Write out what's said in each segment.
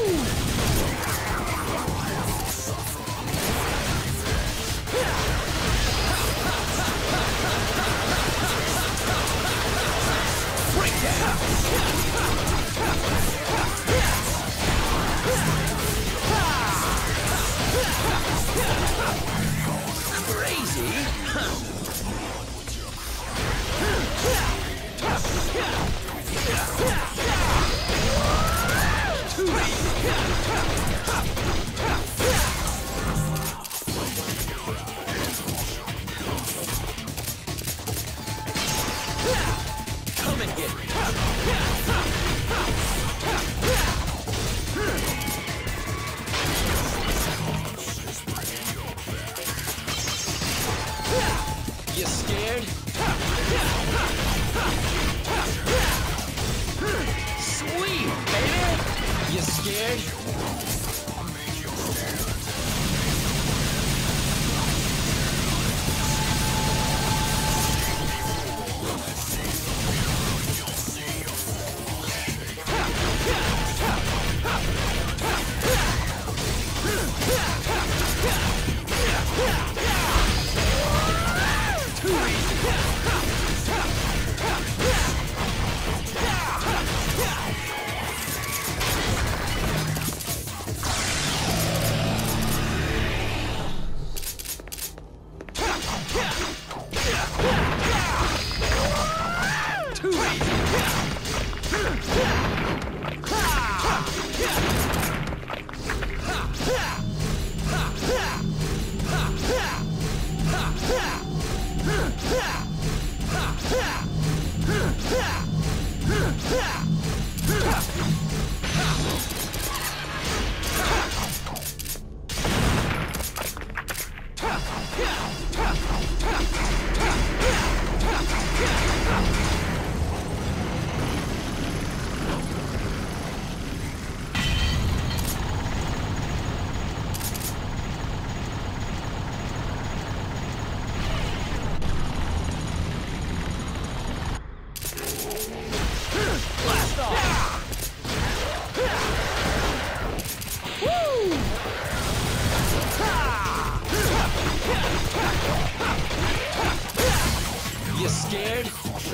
Come and get me. You scared? Sweet, baby! You scared? You scared?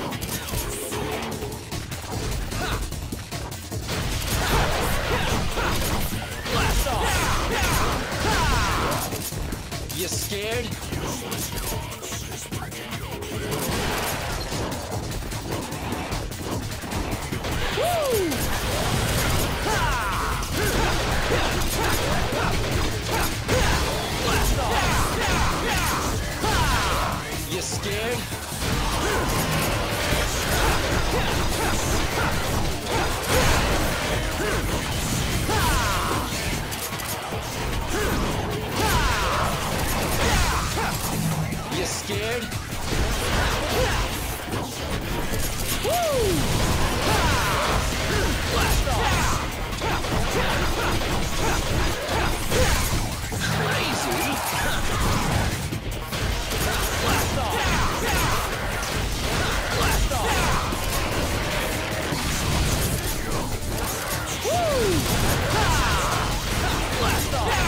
Blast off! You scared? Woo! Blast off! You scared? You scared? Woo! Blast off! Crazy! Blast off! Blast off! Woo! Blast off!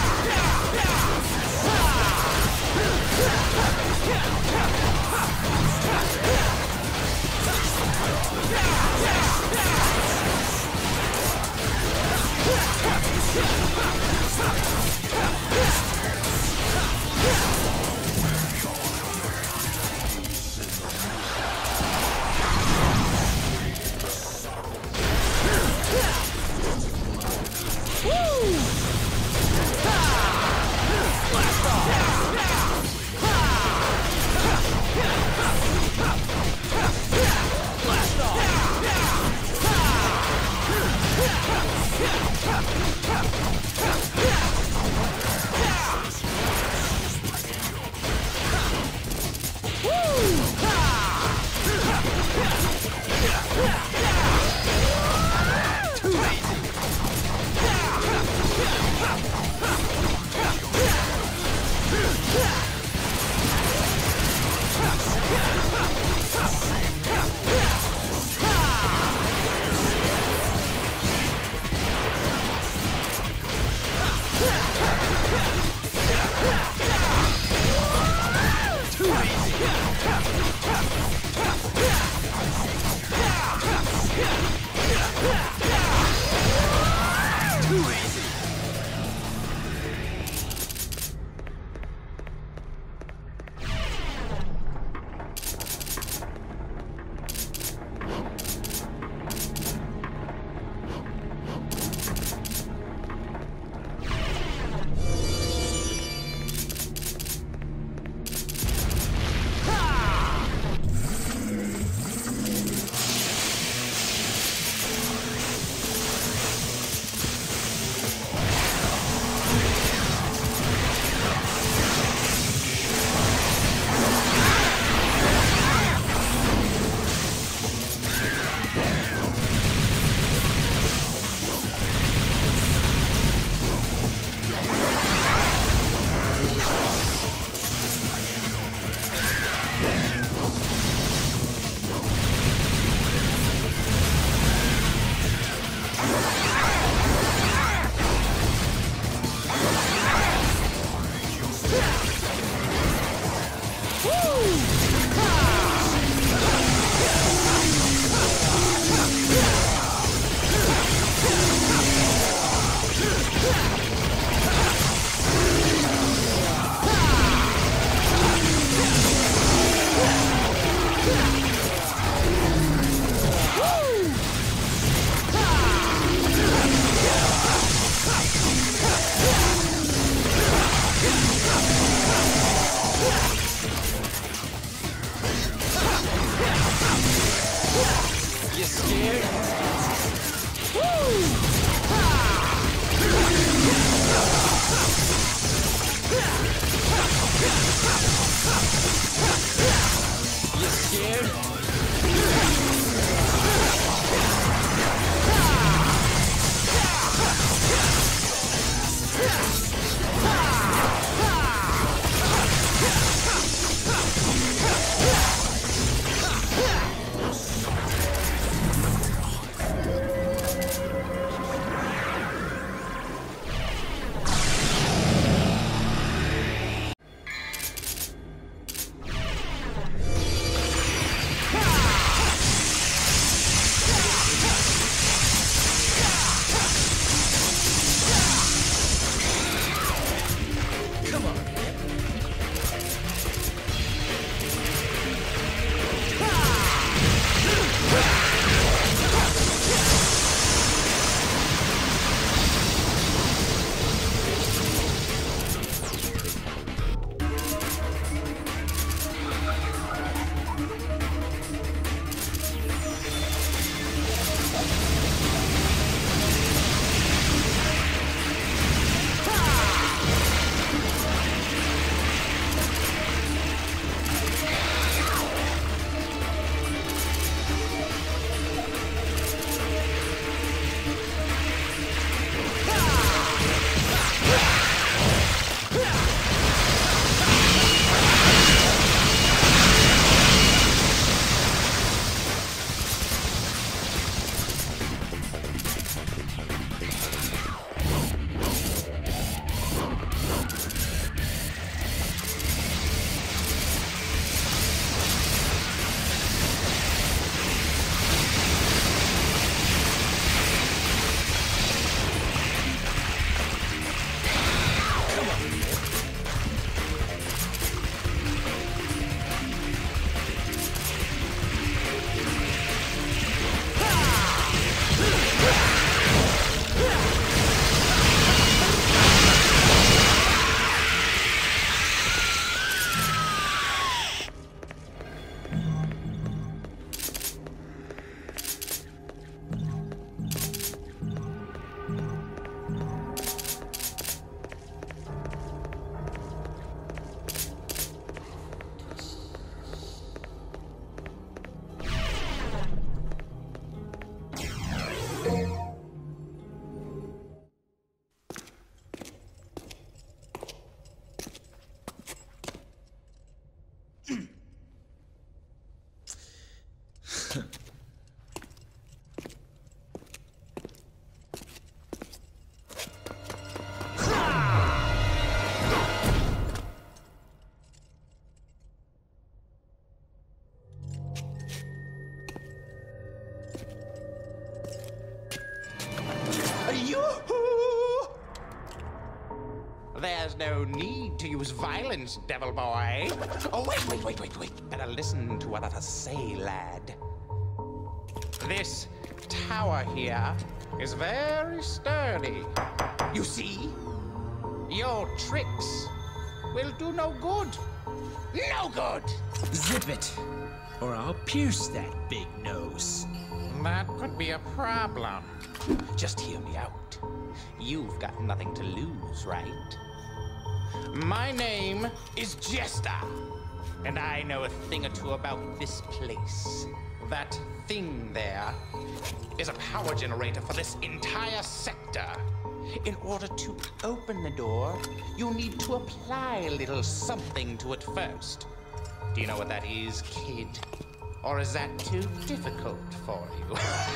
There's no need to use violence, devil boy. Oh, wait. Better listen to what others say, lad. This tower here is very sturdy. You see? Your tricks will do no good. No good! Zip it, or I'll pierce that big nose. That could be a problem. Just hear me out. You've got nothing to lose, right? My name is Jester, and I know a thing or two about this place. That thing there is a power generator for this entire sector. In order to open the door, you need to apply a little something to it first. Do you know what that is, kid? Or is that too difficult for you?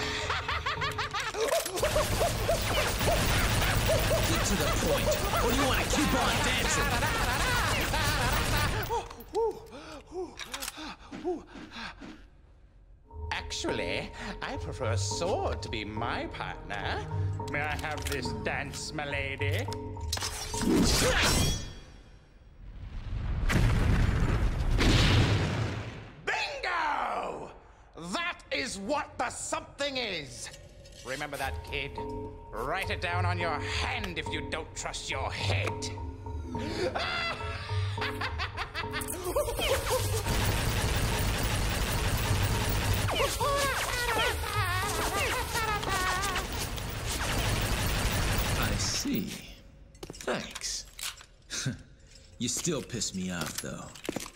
Get to the point, or do you want to keep on dancing? Actually, I prefer a sword to be my partner. May I have this dance, my lady? Bingo! That is what the something is. Remember that, kid. Write it down on your hand if you don't trust your head. I see. Thanks. You still piss me off, though.